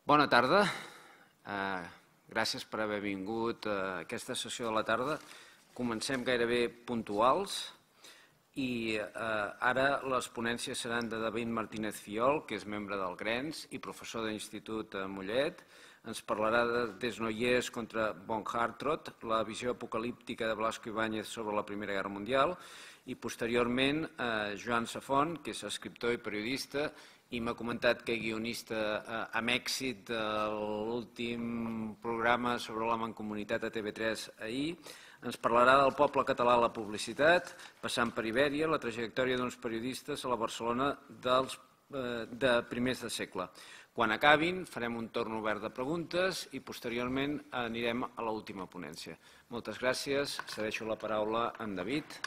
Bona tarda. Gràcies per haver vingut a aquesta sessió de la tarda. Comencem gairebé puntuals i ara les ponències seran de David Martínez Fiol, que és membre del GRENS i professor de l'Institut Mollet. Ens parlarà de Desnoyers contra von Hartrott, la visió apocalíptica de Blasco Ibáñez sobre la Primera Guerra Mundial, i posteriorment Joan Safont, que és escriptor i periodista, i m'ha comentat que guionista amb èxit de l'últim programa sobre la mancomunitat a TV3 ahir. Ens parlarà del poble català a la publicitat, passant per Ibèria, la trajectòria d'uns periodistes a la Barcelona de primers de segle. Quan acabin farem un torn obert de preguntes i posteriorment anirem a l'última ponència. Moltes gràcies. Cedeixo la paraula a en David.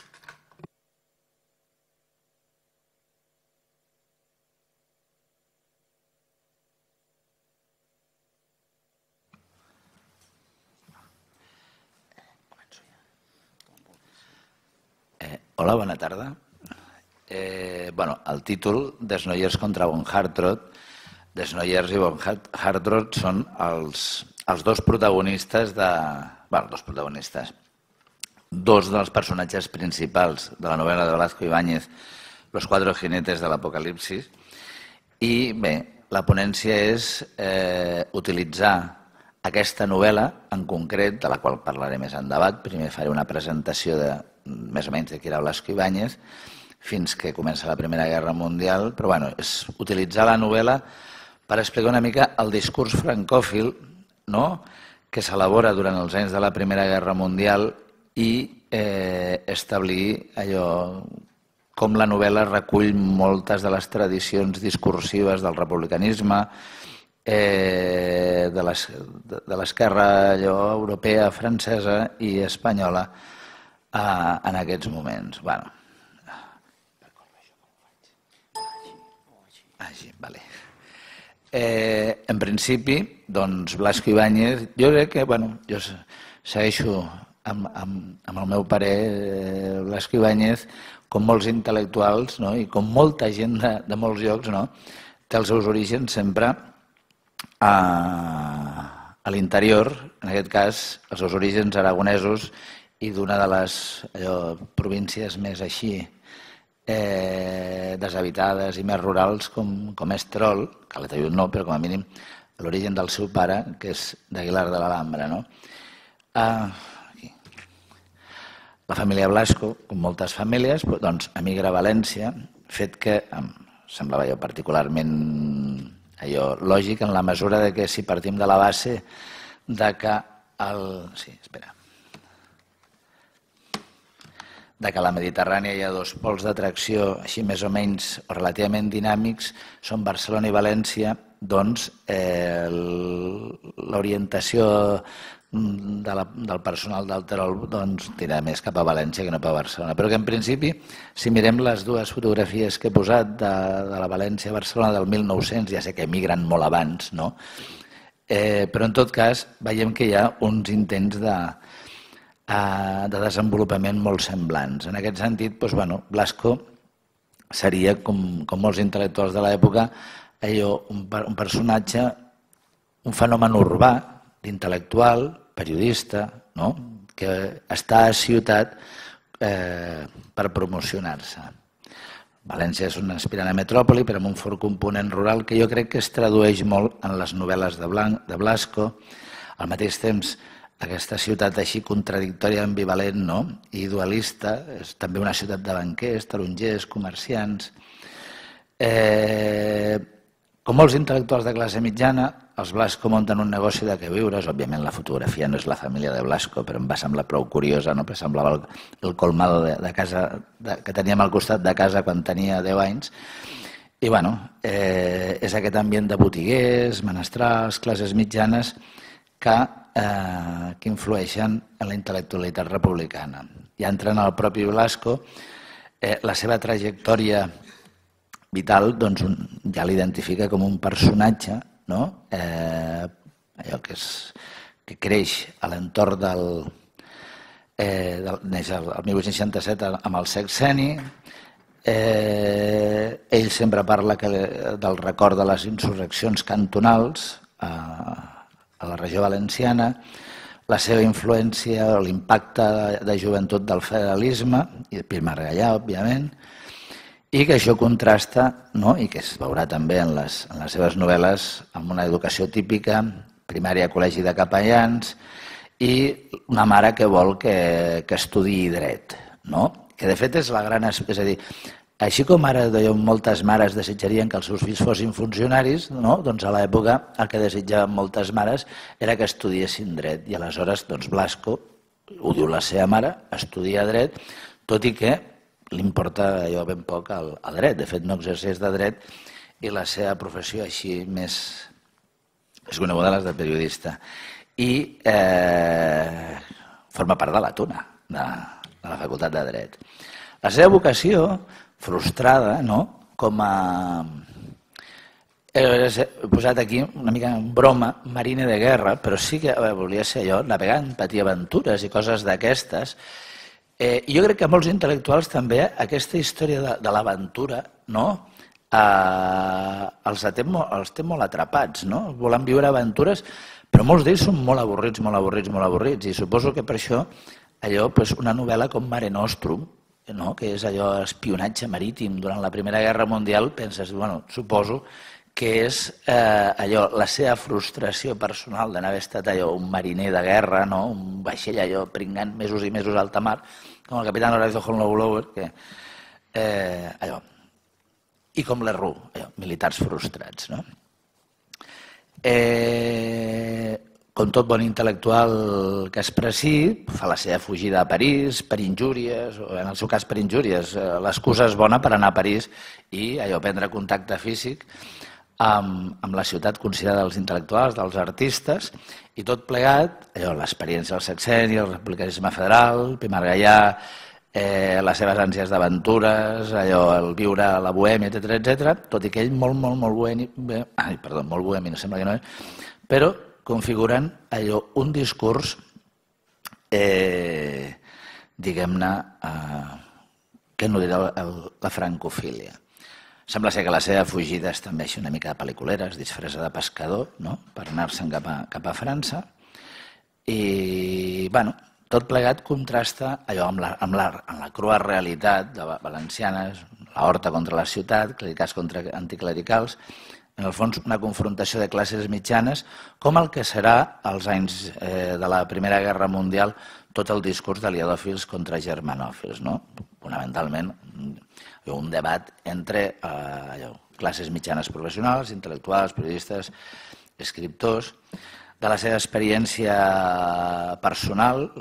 Hola, bona tarda. El títol, Desnoyers contra von Hartrott. Desnoyers i von Hartrott són els dos protagonistes dos dels personatges principals de la novel·la de Blasco Ibáñez, Los cuatro jinetes de l'apocalipsis. I bé, la ponència és utilitzar aquesta novel·la en concret, de la qual parlaré més endavant. Primer faré una presentació de més o menys de qui era Blasco Ibáñez, fins que comença la Primera Guerra Mundial, però és utilitzar la novel·la per explicar una mica el discurs francòfil que s'elabora durant els anys de la Primera Guerra Mundial i establir allò com la novel·la recull moltes de les tradicions discursives del republicanisme, de l'esquerra europea, francesa i espanyola en aquests moments. En principi, doncs, Blasco Ibáñez, jo crec que, jo segueixo amb el meu parer, Blasco Ibáñez, com molts intel·lectuals i com molta gent de molts llocs, té els seus orígens sempre a l'interior, en aquest cas, els seus orígens aragonesos i d'una de les províncies més així deshabitades i més rurals com és Terol, que a l'Ataiut no, però com a mínim l'origen del seu pare, que és d'Aguilar de l'Alhambra. La família Blasco, com moltes famílies, emigra a València, fet que em semblava particularment lògic en la mesura que si partim de la base que a la Mediterrània hi ha dos pols d'atracció així més o menys o relativament dinàmics, són Barcelona i València, doncs l'orientació del personal del Terol tira més cap a València que no cap a Barcelona. Però que en principi, si mirem les dues fotografies que he posat de la València-Barcelona del 1900, ja sé que emigren molt abans, però en tot cas veiem que hi ha uns intents de desenvolupament molt semblants. En aquest sentit, Blasco seria, com molts intel·lectuals de l'època, un personatge, un fenomen urbà, d'intel·lectual, periodista, que està a ciutat per promocionar-se. València és una aspirant a metròpoli, però amb un fort component rural que jo crec que es tradueix molt en les novel·les de Blasco. Al mateix temps, aquesta ciutat així contradictòria, ambivalent i dualista, és també una ciutat de banquers, tarongers, comerciants. Com molts intel·lectuals de classe mitjana, els Blasco munten un negoci de queviures. Òbviament la fotografia no és la família de Blasco, però em va semblar prou curiosa, perquè semblava el colmado de casa que teníem al costat de casa quan tenia 10 anys. I és aquest ambient de botiguers, menestrals, classes mitjanes que influeixen en la intel·lectualitat republicana. Ja entrant al propi Blasco, la seva trajectòria vital ja l'identifica com un personatge allò que creix a l'entorn neix el 1867 amb el sexenni. Ell sempre parla del record de les insurreccions cantonals a la regió valenciana, la seva influència o l'impacte de joventut del federalisme, i de Pilar Gallà, òbviament, i que això contrasta, i que es veurà també en les seves novel·les, amb una educació típica, primària a col·legi de capellans, i una mare que vol que estudiï dret, que de fet és la gran... És a dir, així com ara moltes mares desitjarien que els seus fills fossin funcionaris, doncs a l'època el que desitjaven moltes mares era que estudiessin dret. I aleshores Blasco, ho diu la seva mare, estudia dret, tot i que li importa allò ben poc al dret. De fet, no exerceix de dret i la seva professió així més coneguda és de periodista. I forma part de la Tuna, de la Facultat de Dret. La seva vocació, frustrada, com a... He posat aquí una mica en broma, marine de guerra, però sí que volia ser allò, navegant, patir aventures i coses d'aquestes. I jo crec que molts intel·lectuals també aquesta història de l'aventura els té molt atrapats, volen viure aventures, però molts d'ells són molt avorrits, molt avorrits, molt avorrits. I suposo que per això una novel·la com Mare Nostrum, que és allò espionatge marítim durant la Primera Guerra Mundial, penses, suposo que és allò, la seva frustració personal d'haver estat allò, un mariner de guerra, un vaixell allò pringant mesos i mesos a alta mar, com el capitán Horacio Hornblower, allò, i com l'Errú, militars frustrats. Com tot bon intel·lectual que expressi, fa la seva fugida a París per injúries, o en el seu cas per injúries. L'excusa és bona per anar a París i allò, prendre contacte físic amb la ciutat considerada dels intel·lectuals, dels artistes, i tot plegat, l'experiència del sexenni, el republicanisme federal, Pilar Gallà, les seves ànsies d'aventures, el viure a la bohèmia, etc., tot i que ell molt bohemi, molt bohemi, no sembla que no és, però configuren un discurs, diguem-ne, que nodrirà la francofília. Sembla ser que la seva fugida és també així una mica de pel·liculera, es disfressa de pescador, per anar-se'n cap a França, i, tot plegat contrasta allò amb la crua realitat de valencianes, la horta contra la ciutat, clericals contra anticlericals, en el fons una confrontació de classes mitjanes, com el que serà als anys de la Primera Guerra Mundial tot el discurs d'aliadòfils contra germanòfils, fonamentalment un debat entre classes mitjanes professionals, intel·lectuals, periodistes, escriptors, de la seva experiència personal,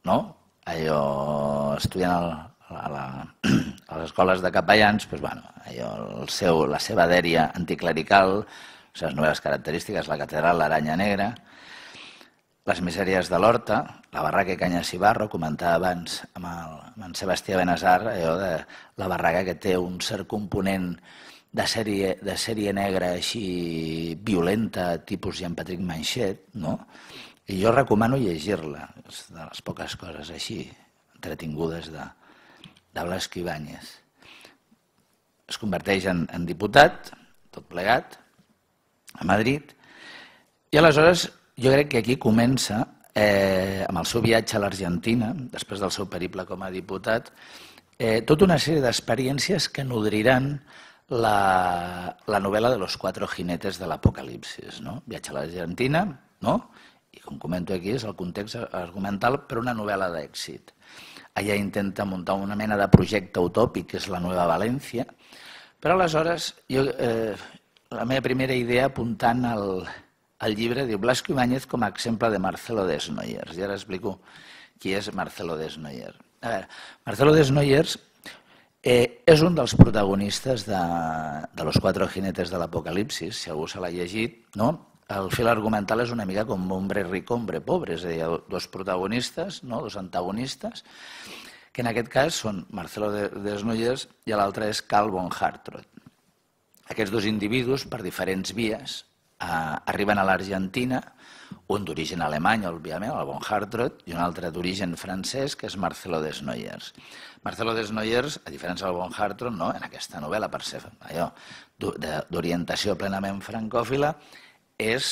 estudiant a les escoles de capellans, la seva dèria anticlerical, les seves noves característiques, la catedral, l'Aranya Negra, les misèries de l'Horta, la barraca Canyes-Cibarro, comentava abans amb en Sebastià Benazar, de la barraca que té un cert component de sèrie negra així violenta, tipus Jean-Patrick Manchet, i jo recomano llegir-la, és de les poques coses així entretingudes de Blasco Ibáñez. Es converteix en diputat, tot plegat, a Madrid, i aleshores jo crec que aquí comença, amb el seu viatge a l'Argentina, després del seu periple com a diputat, tota una sèrie d'experiències que nodriran la novel·la de los cuatro jinetes de l'Apocalipsis. Viatge a l'Argentina, i com comento aquí és el context argumental per una novel·la d'èxit. Allà intenta muntar una mena de projecte utòpic, que és la Nueva València, però aleshores la meva primera idea apuntant al llibre diu Blasco Ibáñez com a exemple de Marcelo Desnoyers. I ara explico qui és Marcelo Desnoyers. A veure, Marcelo Desnoyers és un dels protagonistes de Los Cuatro Jinetes de l'Apocalipsis, si algú se l'ha llegit, el fil argumental és una mica com Hombre rico, hombre pobre, és a dir, dos protagonistes, dos antagonistes, que en aquest cas són Marcelo Desnoyers i l'altre és Karl von Hartrott. Aquests dos individus, per diferents vies, arriben a l'Argentina, un d'origen alemany, òbviament, el von Hartrott, i un altre d'origen francès, que és Marcelo Desnoyers. Marcelo Desnoyers, a diferència del von Hartrott, en aquesta novel·la, per ser d'orientació plenament francòfila, és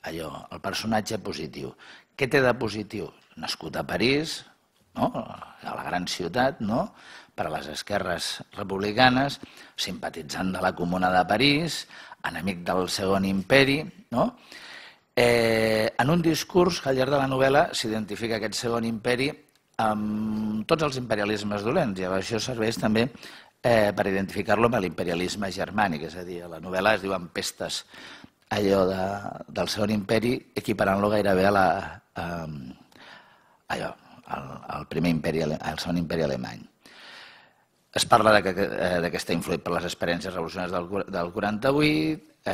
allò, el personatge positiu. Què té de positiu? Nascut a París, a la gran ciutat, per a les esquerres republicanes, simpatitzant de la Comuna de París, enemic del Segon Imperi, en un discurs que al llarg de la novel·la s'identifica aquest Segon Imperi amb tots els imperialismes dolents, i això serveix també per identificar-lo amb l'imperialisme germànic, és a dir, a la novel·la es diuen pestes allò del Segon Imperi, equiparant-lo gairebé al primer imperi, al Segon Imperi alemany. Es parla que està influït per les experiències revolucionàries del 48,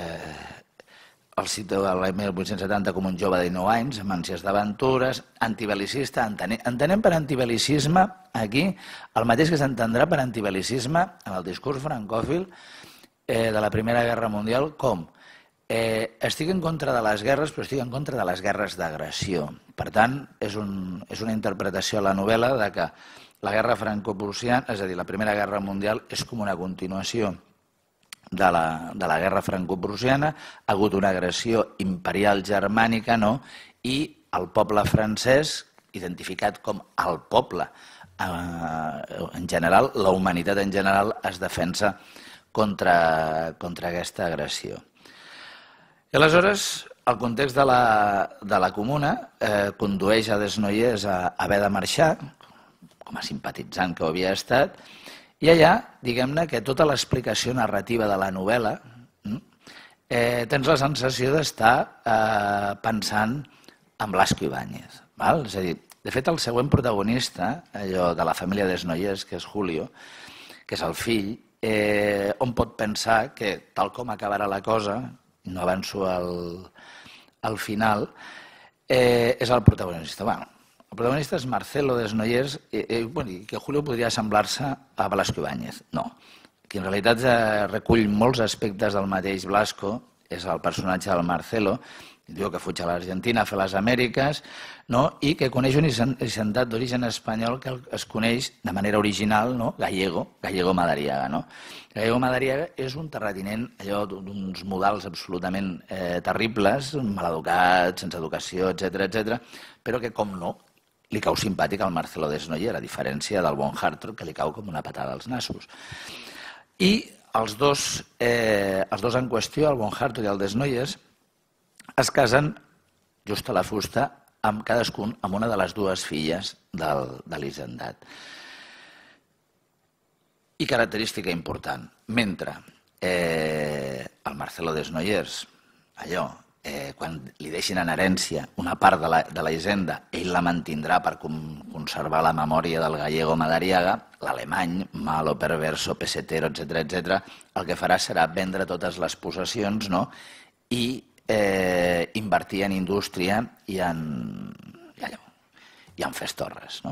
el situa l'any 1870 com un jove de 19 anys, amb ànsies d'aventures, antibel·licista. Entenem per antibel·licisme aquí el mateix que s'entendrà per antibel·licisme en el discurs francòfil de la Primera Guerra Mundial, com estic en contra de les guerres, però estic en contra de les guerres d'agressió. Per tant, és una interpretació a la novel·la de que la guerra franco-prussiana, és a dir, la Primera Guerra Mundial, és com una continuació de la guerra franco-prussiana, ha hagut una agressió imperial germànica, i el poble francès, identificat com el poble en general, la humanitat en general, es defensa contra aquesta agressió. I aleshores, el context de la Comuna condueix a Desnoyers a haver de marxar, com a simpatitzant que ho havia estat, i allà, diguem-ne, que tota l'explicació narrativa de la novel·la tens la sensació d'estar pensant en Blasco Ibáñez. És a dir, de fet, el següent protagonista, allò de la família Desnoyers, que és Julio, que és el fill, on pot pensar que, tal com acabarà la cosa, no avanço al final, és el protagonista. El protagonista és Marcelo Desnoyers, i que Julio podria semblar-se a Blasco Ibáñez. No, que en realitat recull molts aspectes del mateix Blasco, és el personatge del Marcelo, diu que fuig a l'Argentina a fer les Amèriques, i que coneix un hisendat d'origen espanyol que es coneix de manera original, Gallego Madariaga. Gallego Madariaga és un terratinent d'uns modals absolutament terribles, maleducat, sense educació, etc., però que, com no, li cau simpàtic al Marcelo Desnoyers, a diferència del Von Hartog, que li cau com una patada als nassos. I els dos en qüestió, el Von Hartog i el Desnoyers, es casen just a la fusta, amb cadascun amb una de les dues filles de l'hisendat. I característica important, mentre el Marcelo Desnoyers, quan li deixin en herència una part de la hisenda, ell la mantindrà per conservar la memòria del Gallego Madariaga, l'alemany, malo, perverso, pesetero, etc., el que farà serà vendre totes les possessions i invertir en indústria i en festorres.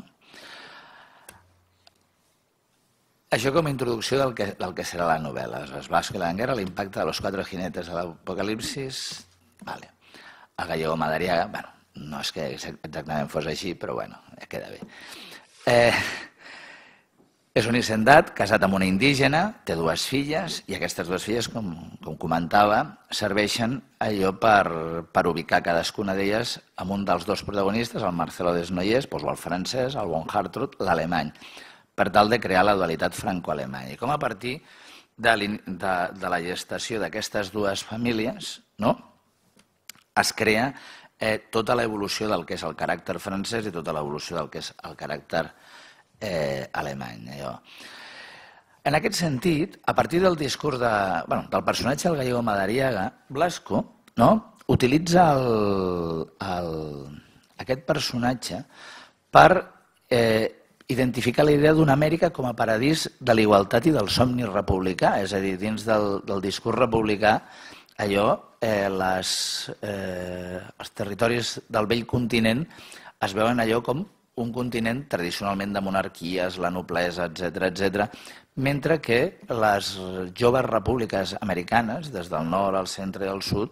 Això com a introducció del que serà la novel·la. Blasco y la guerra, l'impacte de los 4 jinetes de l'apocalipsis. El Gallego Madariaga, no és que exactament fos així, però queda bé. És un hisendat casat amb una indígena, té 2 filles, i aquestes 2 filles, com comentava, serveixen allò per ubicar cadascuna d'elles amb un dels 2 protagonistes, el Marcelo Desnoyers, o el francès, el Von Hartog, l'alemany, per tal de crear la dualitat franco-alemanya. I com a partir de la gestació d'aquestes 2 famílies, es crea tota l'evolució del que és el caràcter francès i tota l'evolució del que és el caràcter alemany. En aquest sentit, a partir del discurs del personatge del Gallego Madariaga, Blasco utilitza aquest personatge per identificar la idea d'una Amèrica com a paradís de la igualtat i del somni republicà, és a dir, dins del discurs republicà, els territoris del vell continent es veuen com un continent tradicionalment de monarquies, la noblesa, etc., mentre que les joves repúbliques americanes, des del nord, al centre i al sud,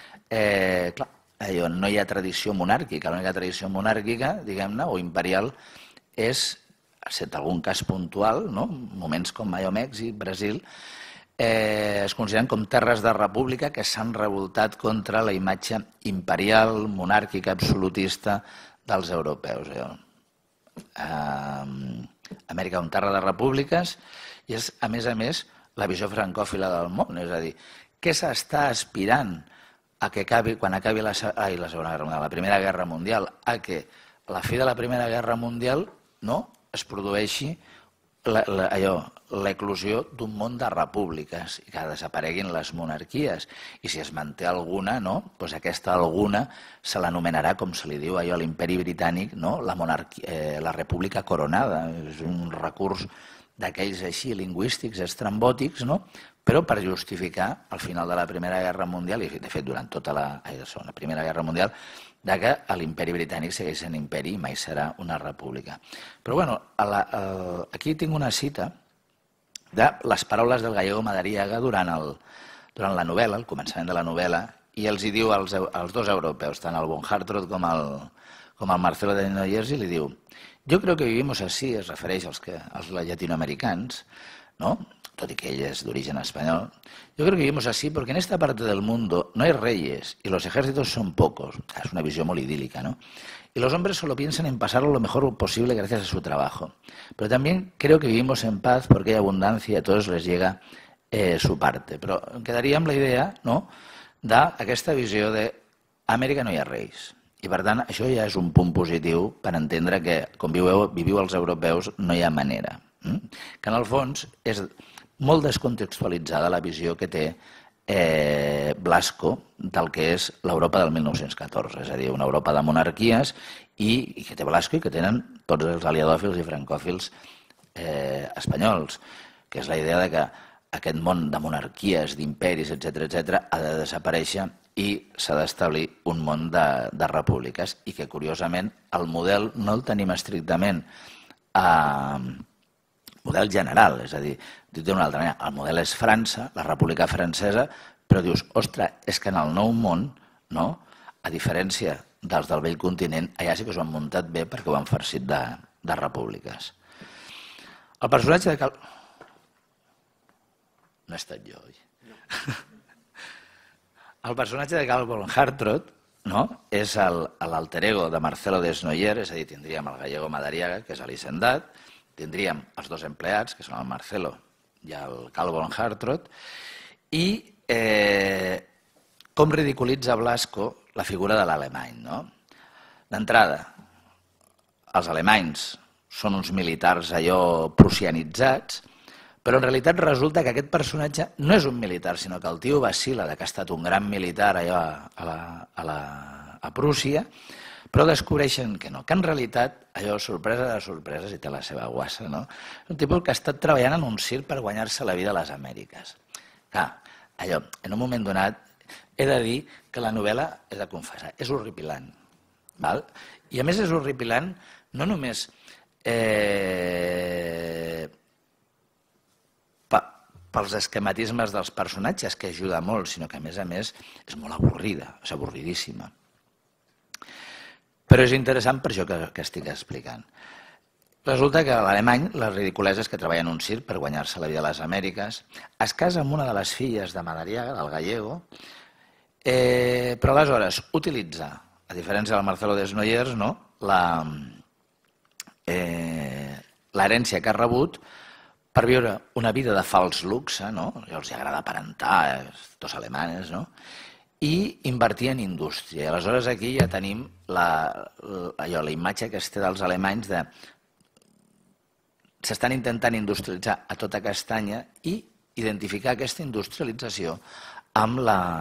no hi ha tradició monàrquica. L'única tradició monàrquica, diguem-ne, o imperial, és, excepte algun cas puntual, moments com Mèxic, Brasil, es consideren com terres de república que s'han revoltat contra la imatge imperial, monàrquica, absolutista dels europeus. Amèrica és una terra de repúbliques i és, a més, la visió francòfila del món. És a dir, què s'està aspirant a que acabi, quan acabi la Primera Guerra Mundial, a que a la fi de la Primera Guerra Mundial es produeixi l'eclosió d'un món de repúbliques i que desapareguin les monarquies. I si es manté alguna, doncs aquesta alguna se l'anomenarà, com se li diu allò a l'imperi britànic, la república coronada. És un recurs d'aquells així lingüístics estrambòtics, però per justificar al final de la Primera Guerra Mundial, i de fet durant tota la Primera Guerra Mundial, que l'imperi britànic segueix sent imperi i mai serà una república. Però bueno, aquí tinc una cita de les paraules del Gallego Madariaga durant la novel·la, el començament de la novel·la, i els hi diu als dos europeus, tant al von Hartrott com al Marcelo Desnoyers, i li diu: «Yo creo que vivimos así», es refereix als llatinoamericans, tot y que ella es de origen español. Yo creo que vivimos así porque en esta parte del mundo no hay reyes y los ejércitos son pocos. Es una visión muy idílica, ¿no? Y los hombres solo piensan en pasarlo lo mejor posible gracias a su trabajo. Pero también creo que vivimos en paz porque hay abundancia y a todos les llega su parte. Però quedaria amb la idea d'aquesta visió d'Amèrica no hi ha reis. I per tant, això ja és un punt positiu per entendre que, com viviu els europeus, no hi ha manera. Que en el fons és molt descontextualitzada la visió que té Blasco del que és l'Europa del 1914, és a dir, una Europa de monarquies i que té Blasco i que tenen tots els aliadòfils i francòfils espanyols, que és la idea que aquest món de monarquies, d'imperis, etc., ha de desaparèixer i s'ha d'establir un món de repúbliques i que, curiosament, el model no el tenim estrictament model general, és a dir, dit d'una altra manera, el model és França, la República Francesa, però dius, ostres, és que en el Nou Món, a diferència dels del vell continent, allà sí que s'ho han muntat bé perquè ho han farcit de repúbliques. El personatge de Cal... No he estat jo, oi? El personatge de Cal von Hartrott és l'alter ego de Marcelo Desnoyers, és a dir, tindríem el Gallego Madariaga, que és l'hisendat, tindríem els dos empleats, que són el Marcelo i el Cal von Hartrott, i com ridiculitza Blasco la figura de l'alemany. D'entrada, els alemanys són uns militars allò prussianitzats, però en realitat resulta que aquest personatge no és un militar, sinó que el tio vacila que ha estat un gran militar allò a Prússia, però descobreixen que no, que en realitat, allò, sorpresa de sorpreses, i té la seva guassa, és un tipus que ha estat treballant en un circ per guanyar-se la vida a les Amèriques. Clar, allò, en un moment donat, he de dir que la novel·la, he de confessar, és horripilant. I a més és horripilant no només pels esquematismes dels personatges, que ajuda molt, sinó que a més és molt avorrida, és avorridíssima. Però és interessant per això que estic explicant. Resulta que l'alemany, la ridiculesa és que treballa en un circ per guanyar-se la vida a les Amèriques, es casa amb una de les filles de Madariaga, del Gallego, però aleshores utilitza, a diferència del Marcelo Desnoyers, l'herència que ha rebut per viure una vida de fals luxe, els agrada aparentar, dos alemanes, i invertir en indústria. Aleshores aquí ja tenim la imatge que es té dels alemanys de s'estan intentant industrialitzar a tota castanya i identificar aquesta industrialització amb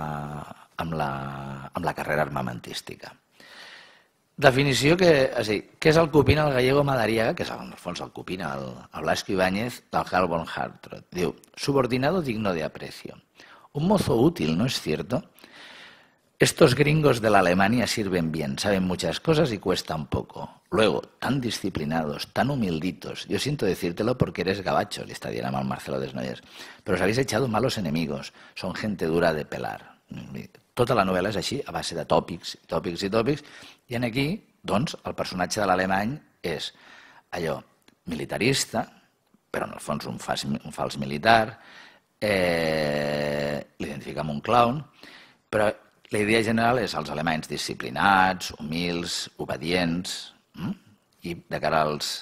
la carrera armamentística. Definició que, què és el que opina el Gallego Madariaga, que és en el fons el que opina el Blasco Ibáñez del Cal von Hartrott. Diu, subordinado digno de aprecio. Un mozo útil, ¿no es cierto? Estos gringos de la Alemania sirven bien, saben muchas cosas y cuestan poco. Luego, tan disciplinados, tan humilditos. Yo siento decírtelo porque eres gabacho, le está diciendo al Marcelo Desnoyers. Pero os habéis echado malos enemigos. Son gente dura de pelar. Tota la novel·la és així, a base de tòpics, tòpics i tòpics. I aquí, doncs, el personatge de l'alemany és allò militarista, però en el fons un fals militar, l'identifica amb un clown, però la idea general és els alemanys disciplinats, humils, obedients, i de cara als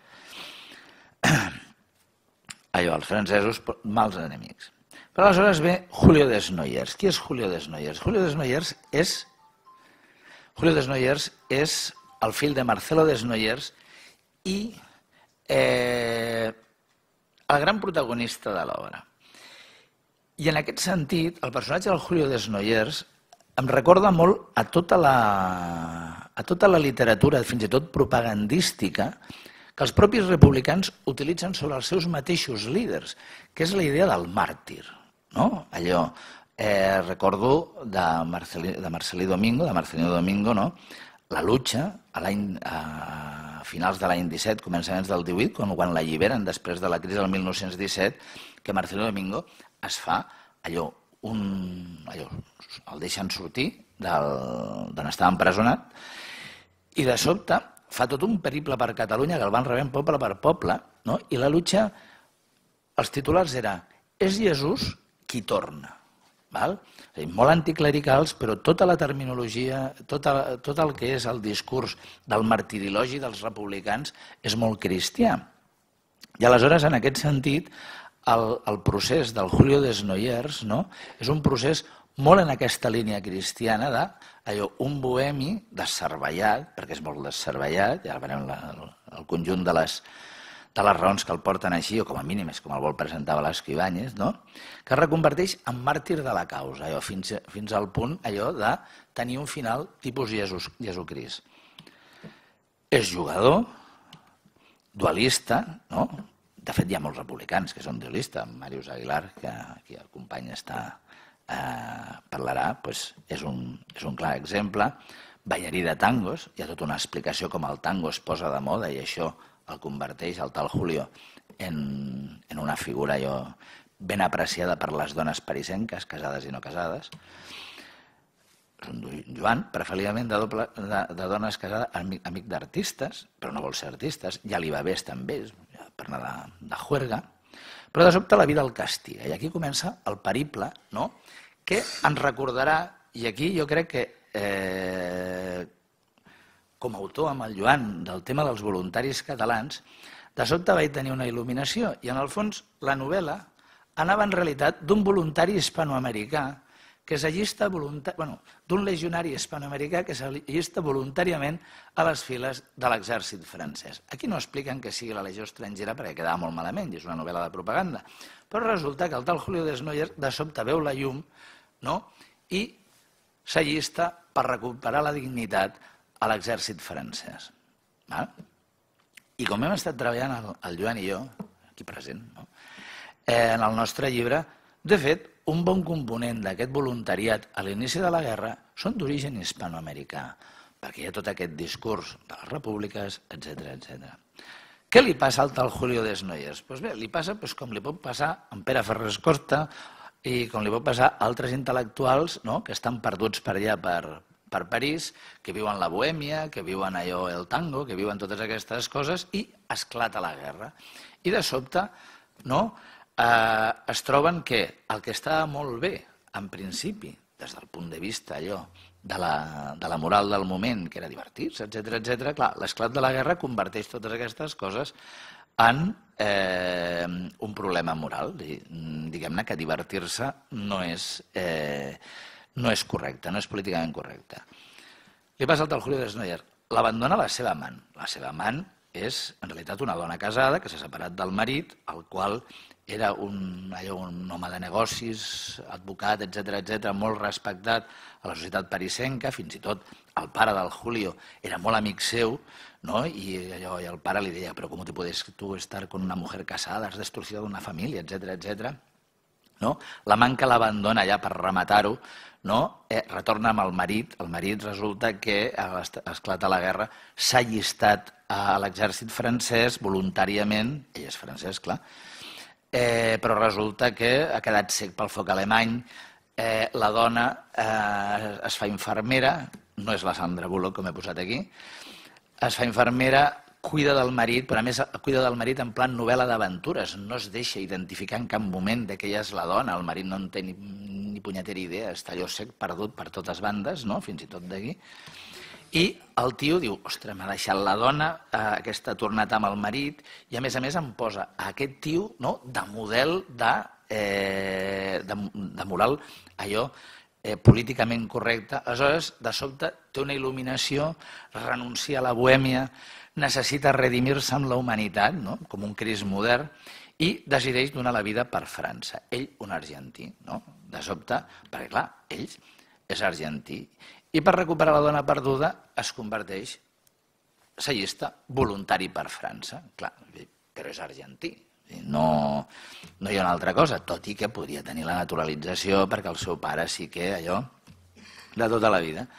francesos, mals enemics. Però aleshores ve Julio Desnoyers. Qui és Julio Desnoyers? Julio Desnoyers és el fill de Marcelo Desnoyers i el gran protagonista de l'obra. I en aquest sentit, el personatge del Julio Desnoyers em recorda molt a tota la literatura, fins i tot propagandística, que els propis republicans utilitzen sobre els seus mateixos líders, que és la idea del màrtir. Allò, recordo de Marcelino Domingo, la lucha a finals de l'any 17, començaments del 18, quan l'alliberen després de la crisi del 1917, que Marcelino Domingo es fa allò, el deixen sortir d'on estava empresonat i de sobte fa tot un periple per Catalunya que el van rebent poble per poble, i la lucha, els titulars era «És Jesús qui torna». Molt anticlericals, però tota la terminologia, tot el que és el discurs del martirilogi dels republicans és molt cristià. I aleshores, en aquest sentit, el procés del Julio Desnoyers és un procés molt en aquesta línia cristiana d'un bohemi descervellat, perquè és molt descervellat, ja veurem el conjunt de les raons que el porten així, o com a mínim és com el vol presentar Velasco Ibáñez, que es reconverteix en màrtir de la causa, fins al punt de tenir un final tipus Jesucrist. És jugador, dualista, de fet hi ha molts republicans que són dualistes, Màrius Aguilar, que aquí el company parlarà, és un clar exemple, ballarí de tangos, hi ha tota una explicació com el tango es posa de moda i això el converteix, el tal Julio, en una figura ben apreciada per les dones parisenques, casades i no casades. És un Joan, preferiblement de dones casades, amic d'artistes, però no vol ser artistes, ja li va bé estar amb ells, per anar de juerga, però de sobte la vida el castiga. I aquí comença el periple, que ens recordarà, i aquí jo crec que com a autor amb el Joan del tema dels voluntaris catalans, de sobte vaig tenir una il·luminació i en el fons la novel·la anava en realitat d'un voluntari hispanoamericà que s'allista d'un legionari hispanoamericà que s'allista voluntàriament a les files de l'exèrcit francès. Aquí no expliquen que sigui la legió estrangera perquè quedava molt malament i és una novel·la de propaganda, però resulta que el tal Julio Desnoyers de sobte veu la llum i s'allista per recuperar la dignitat a l'exèrcit francès. I com hem estat treballant el Joan i jo, aquí present, en el nostre llibre, de fet, un bon component d'aquest voluntariat a l'inici de la guerra són d'origen hispanoamericà, perquè hi ha tot aquest discurs de les repúbliques, etc. Què li passa al tal Julio Desnoyers? Doncs bé, li passa com li pot passar a en Pere Ferrés Costa i com li pot passar a altres intel·lectuals que estan perduts per allà per París, que viuen la bohèmia, que viuen allò el tango, que viuen totes aquestes coses i esclata la guerra. I de sobte es troben que el que estava molt bé, en principi, des del punt de vista allò de la moral del moment, que era divertir-se, etc., clar, l'esclat de la guerra converteix totes aquestes coses en un problema moral. Diguem-ne que divertir-se no és correcte, no és políticament correcte. Li passa al tal Julio Desnoyers, l'abandona la seva amant. La seva amant és, en realitat, una dona casada que s'ha separat del marit, el qual era un home de negocis, advocat, etc., molt respectat a la societat parisenca, fins i tot el pare del Julio era molt amic seu, i el pare li deia, però com te puedes tú estar con una mujer casada, has destruido una família, etc. L'amant que l'abandona ja per rematar-ho, retorna amb el marit resulta que a l'esclat de la guerra s'ha allistat a l'exèrcit francès voluntàriament, ell és francès, clar, però resulta que ha quedat cec pel foc alemany, la dona es fa infermera, no és la Sandra Bullock com he posat aquí, es fa infermera, cuida del marit, però a més cuida del marit en plan novel·la d'aventures, no es deixa identificar en cap moment que ella és la dona, el marit no en té ni punyetera idea, està allò sec, perdut per totes bandes, no? Fins i tot d'aquí. I el tio diu, ostres, m'ha deixat la dona, aquesta ha tornat amb el marit, i a més em posa aquest tio de model de moral allò políticament correcte. Aleshores, de sobte, té una il·luminació, renuncia a la bohèmia, necessita redimir-se amb la humanitat, com un Crist modern, i decideix donar la vida per França. Ell, un argentí, de sobte, perquè clar, ell és argentí, i per recuperar la dona perduda es converteix assagista voluntari per França. Clar, però és argentí, no hi ha una altra cosa, tot i que podria tenir la naturalització perquè el seu pare sí que allò de tota la vida.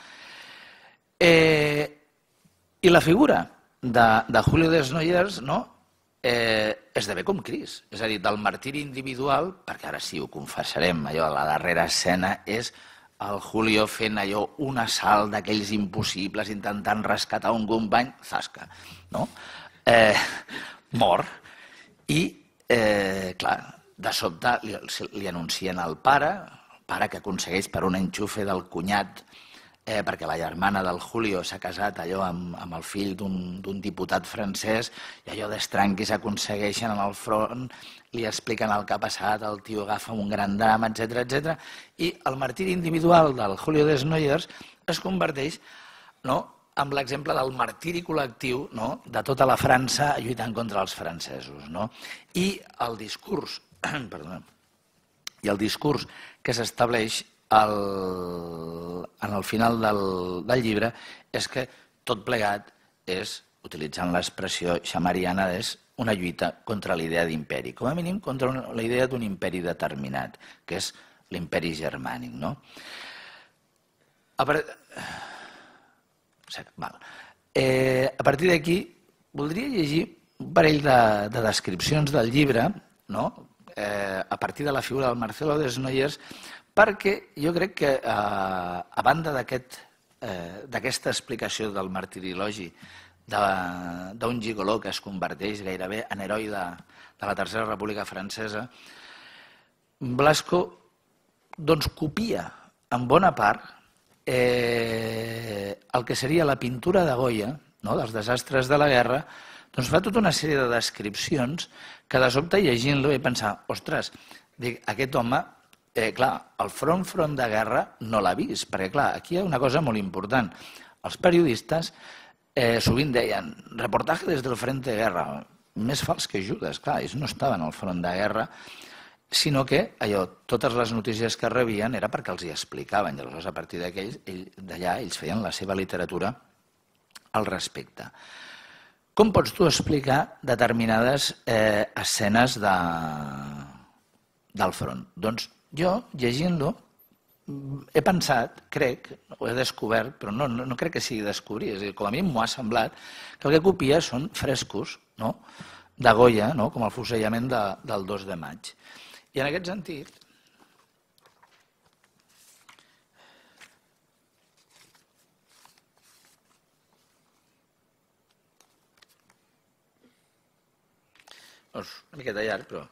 I la figura de Julio Desnoyers esdevé com Crist, és a dir, del martiri individual, perquè ara sí ho confessarem, allò, la darrera escena és el Julio fent allò, un assalt d'aquells impossibles, intentant rescatar un company, zasca, no? Mor. I, clar, de sobte li anuncien al pare que aconsegueix per un enxufe del cunyat, perquè la germana del Julio s'ha casat allò amb el fill d'un diputat francès, i allò d'estranquis aconsegueixen en el front, li expliquen el que ha passat, el tio agafa un gran drama, etc. I el martiri individual del Julio Desnoyers es converteix en l'exemple del martiri col·lectiu de tota la França lluitant contra els francesos. I el discurs que s'estableix en el final del llibre és que tot plegat és, utilitzant l'expressió xamariana, és una lluita contra la idea d'imperi, com a mínim contra la idea d'un imperi determinat, que és l'imperi germànic. A partir d'aquí, voldria llegir un parell de descripcions del llibre, a partir de la figura del Marcelo Desnoyers, perquè jo crec que, a banda d'aquesta explicació del martirilogi d'un gigoló que es converteix gairebé en heroi de la Tercera República Francesa, Blasco copia en bona part el que seria la pintura de Goya, dels desastres de la guerra, fa tota una sèrie de descripcions que de sobte llegint-lo he pensat, ostres, aquest home, clar, el front de guerra no l'ha vist, perquè clar, aquí hi ha una cosa molt important. Els periodistes sovint deien, reportatge des del frente de guerra, més fals que Judes, clar, ells no estaven al front de guerra, sinó que totes les notícies que rebien era perquè els hi explicaven, i aleshores a partir d'allà ells feien la seva literatura al respecte. Com pots tu explicar determinades escenes del front? Doncs jo, llegint-lo, he pensat, crec, ho he descobert, però no crec que sigui descobrir, és a dir, com a mi m'ho ha semblat, que el que copia són frescos de Goya, com el fusellament del 2 de maig. I en aquest sentit, una miqueta llarg, però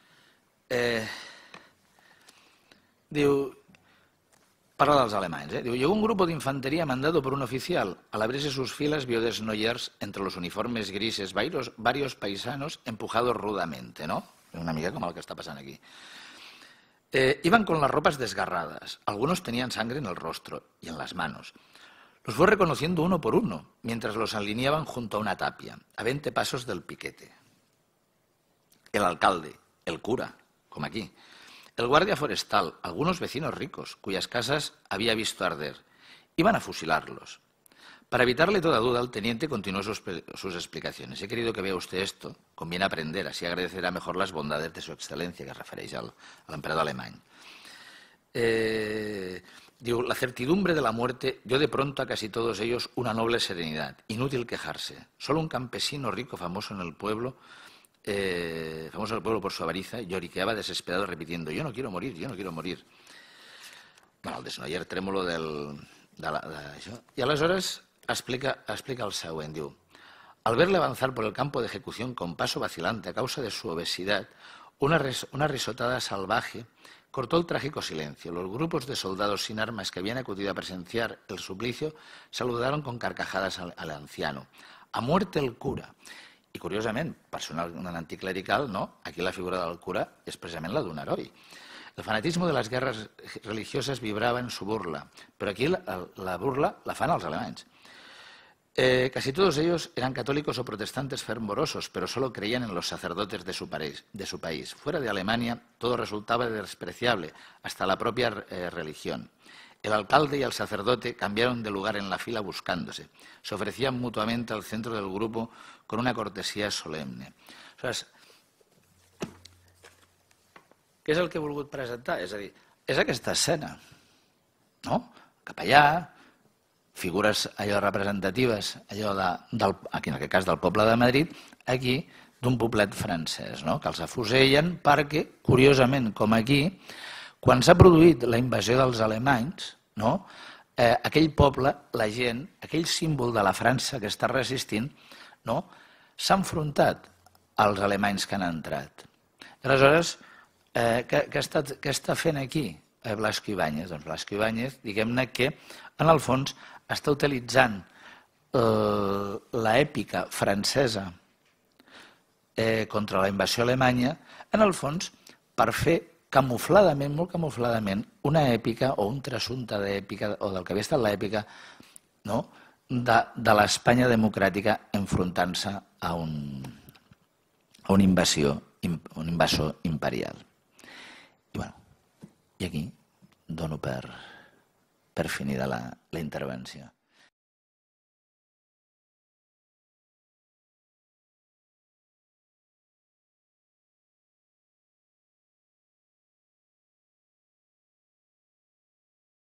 diu, parla dels alemanys, diu, llegó un grupo de infantería mandado por un oficial. Al abrirse sus filas vio Desnoyers entre los uniformes grises varios paisanos empujados rudamente, ¿no? Una mica com el que está pasando aquí. Iban con las ropas desgarradas. Algunos tenían sangre en el rostro y en las manos. Los fue reconociendo uno por uno, mientras los alineaban junto a una tapia, a 20 pasos del piquete. El alcalde, el cura, como aquí. El guardia forestal, algunos vecinos ricos, cuyas casas había visto arder. Iban a fusilarlos. Para evitarle toda duda, el teniente continuó sus explicaciones. He querido que vea usted esto. Conviene aprender, así agradecerá mejor las bondades de su excelencia, que refereix al emperador alemán. Digo, la certidumbre de la muerte dio de pronto a casi todos ellos una noble serenidad. Inútil quejarse. Solo un campesino rico famoso en el pueblo por su avaricia, lloriqueaba desesperado repitiendo, yo no quiero morir, yo no quiero morir. Bueno, el Desnoyers trèmolo d'això. I aleshores explica el següent, diu, Al verle avanzar por el campo de ejecución con paso vacilante a causa de su obesidad, una risotada salvaje cortó el trágico silencio. Los grupos de soldados sin armas que habían acudido a presenciar el suplicio saludaron con carcajadas al anciano. A muerte el cura. I, curiosament, personal anticlerical, no? Aquí la figura del cura és precisament la d'un heroi. El fanatismo de las guerras religiosas vibraba en su burla, pero aquí la burla la fan els alemanys. Casi todos ellos eran católicos o protestantes fervorosos, pero solo creían en los sacerdotes de su país. Fuera de Alemania todo resultaba despreciable, hasta la propia religión. El alcalde y el sacerdote cambiaron de lugar en la fila buscándose. Se ofrecían mutuamente al centro del grupo con una cortesía solemne. Aleshores, què és el que he volgut presentar? És a dir, és aquesta escena, no? Capellà, figures allò representatives, allò aquí en aquest cas del poble de Madrid, aquí d'un poblet francès, no? Que els afusellen perquè, curiosament, com aquí, quan s'ha produït la invasió dels alemanys, no? Aquell poble, la gent, aquell símbol de la França que està resistint, no? S'ha enfrontat als alemanys que han entrat. Aleshores, què està fent aquí Blasco Ibáñez? Doncs Blasco Ibáñez, diguem-ne que, en el fons, està utilitzant l'èpica francesa contra la invasió alemanya, en el fons, per fer camufladament, molt camufladament, una èpica o un trasunte d'èpica, o del que havia estat l'èpica, de l'Espanya democràtica enfrontant-se a un invasor imperial. I aquí dono per finida la intervenció.